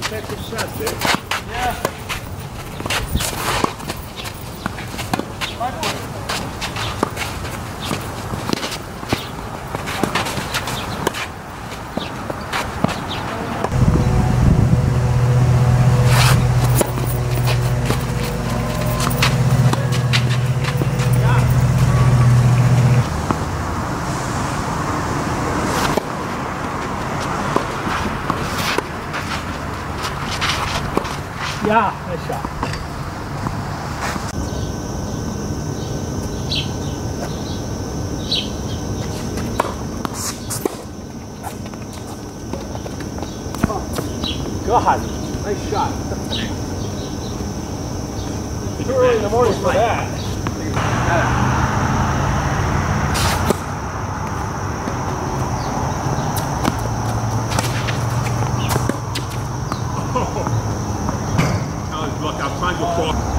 Take a shot, dude. Yeah. Yeah, nice shot. God, nice shot. Too early in the morning for that. Look, I'm trying to talk.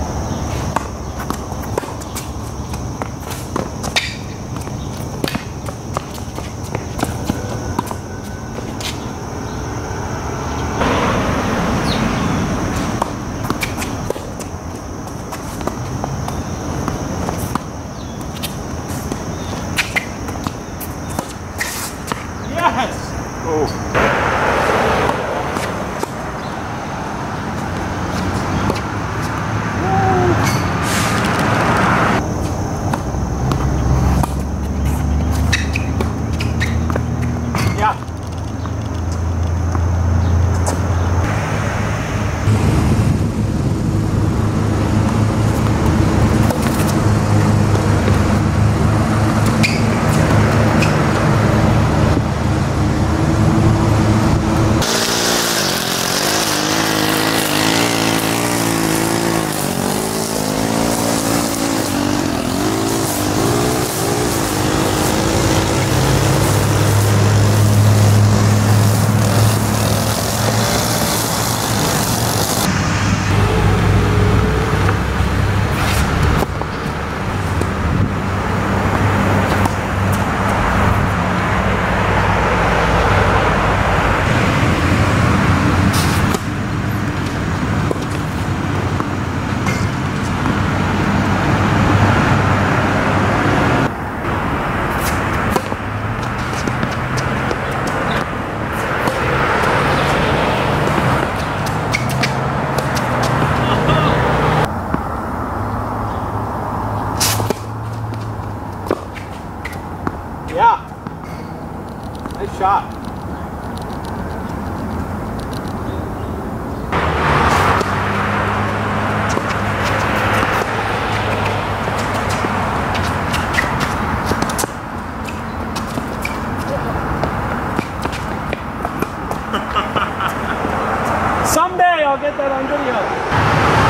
Yes! Oh. Yeah. Nice shot. Someday I'll get that on video.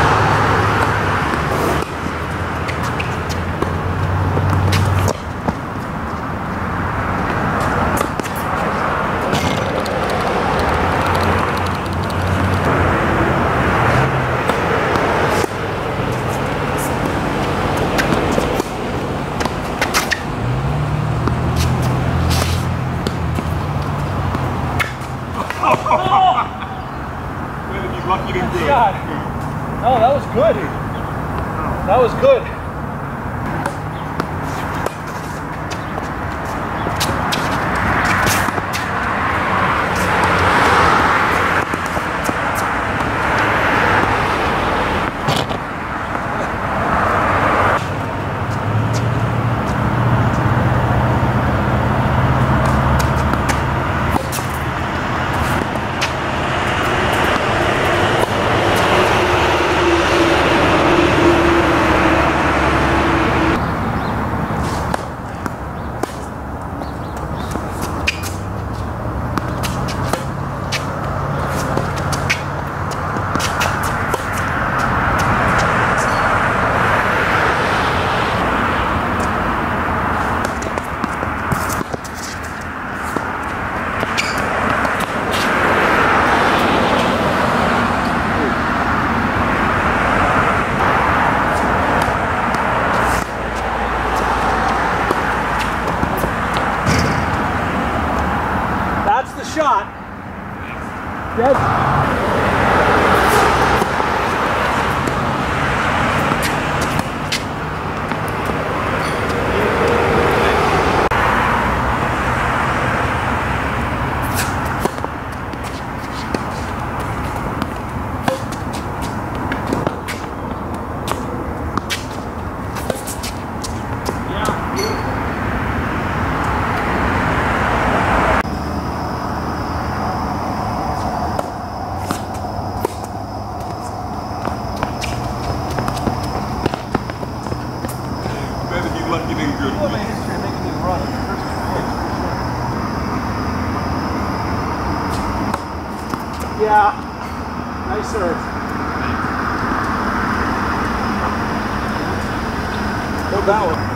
Lucky to do. God. Oh, that was good. That was good. Better be lucky than good. You have a history of making me run in the first 2 days, for sure. Yeah. Nice serve. Go that one.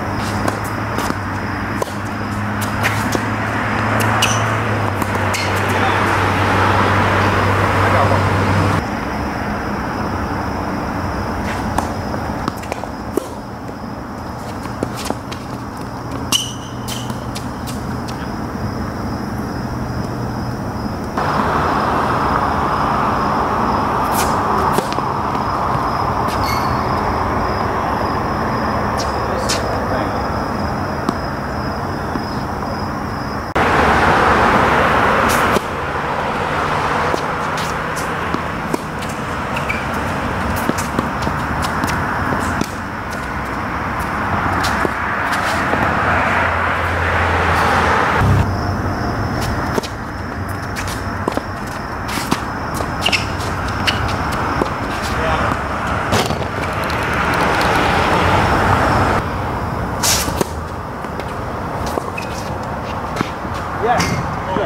Yes. Good.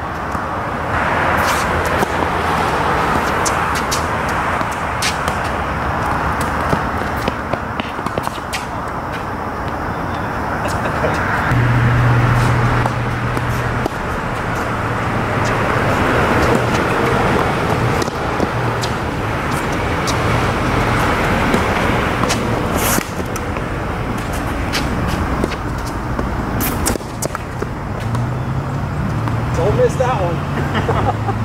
Don't miss that one.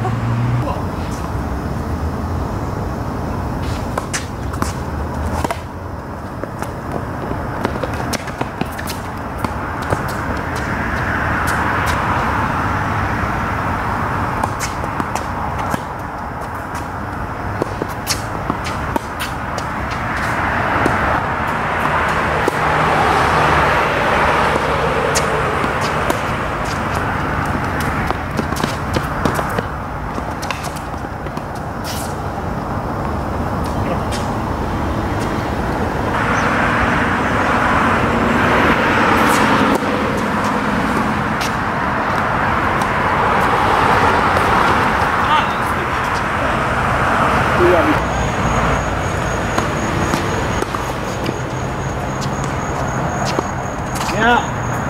Yeah.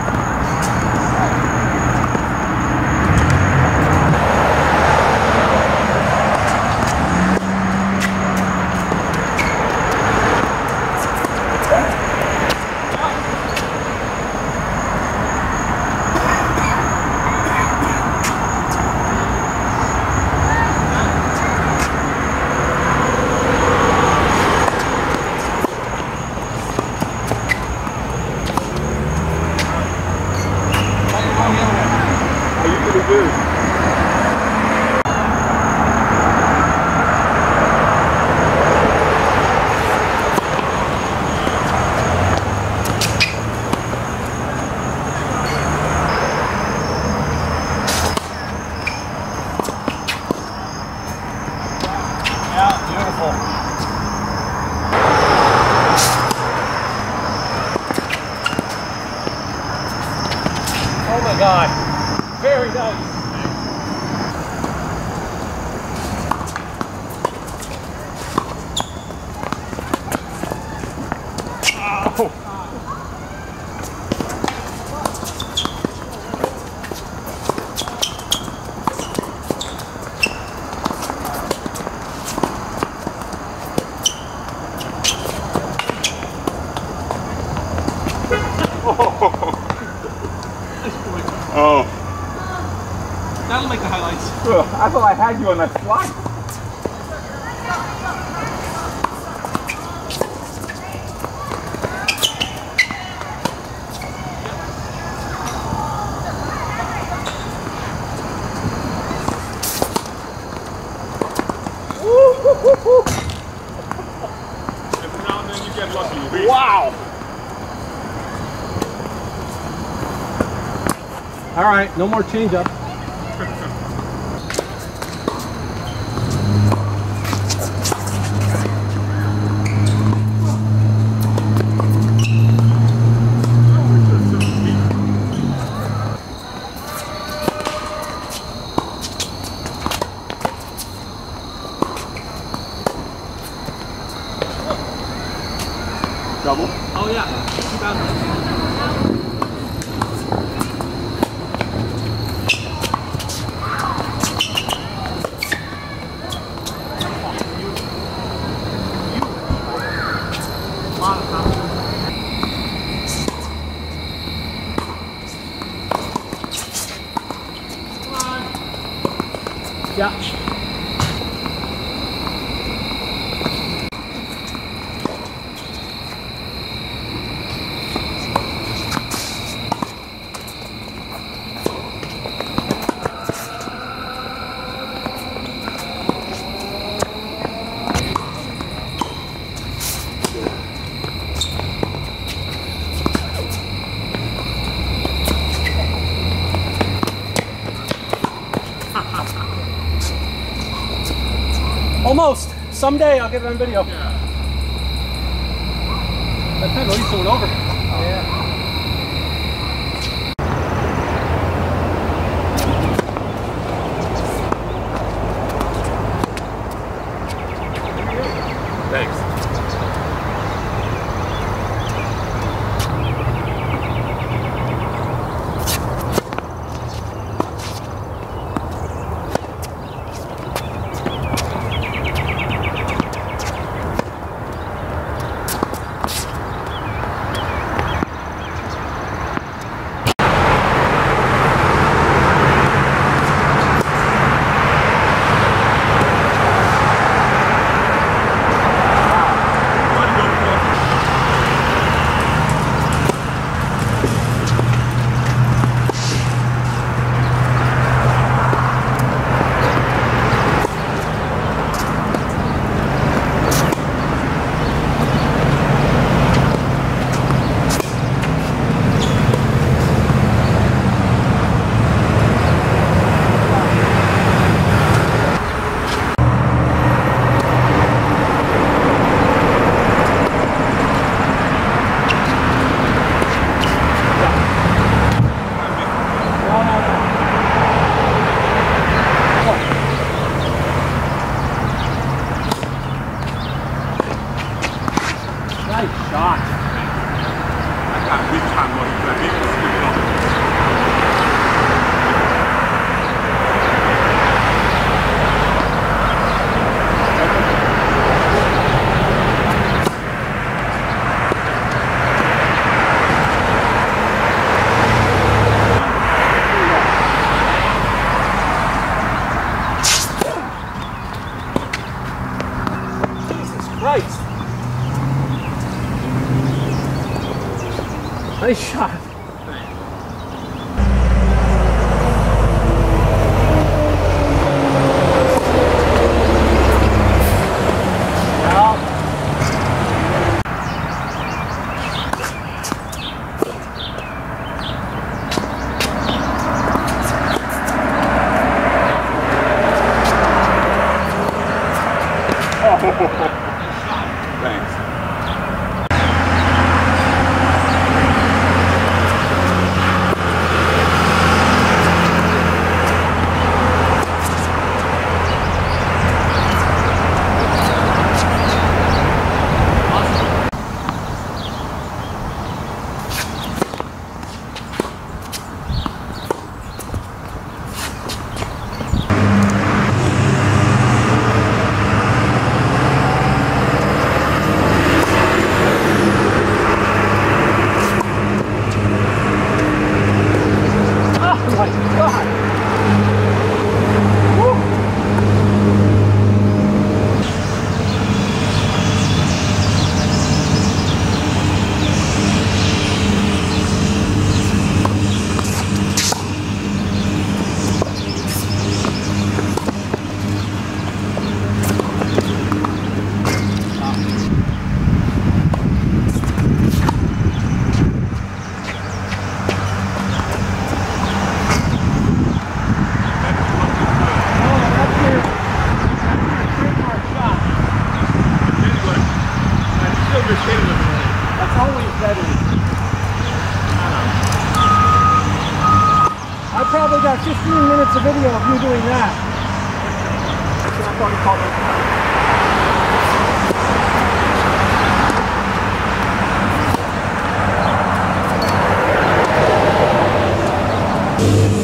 Oh my God, very nice. Oh. That'll make the highlights. I thought I had you on that slide. Every now and then you get lucky. Wow! All right, no more change up. Double? Oh yeah, 2,000. Yeah. Almost. Someday I'll get it on video. Yeah. That time at least it went over. Yeah. Thanks. Nice shot. I got big time money, but I didn't sleep it off. Jesus Christ. Nice shot. Thanks. probably got 15 minutes of video of you doing that. So I probably called it.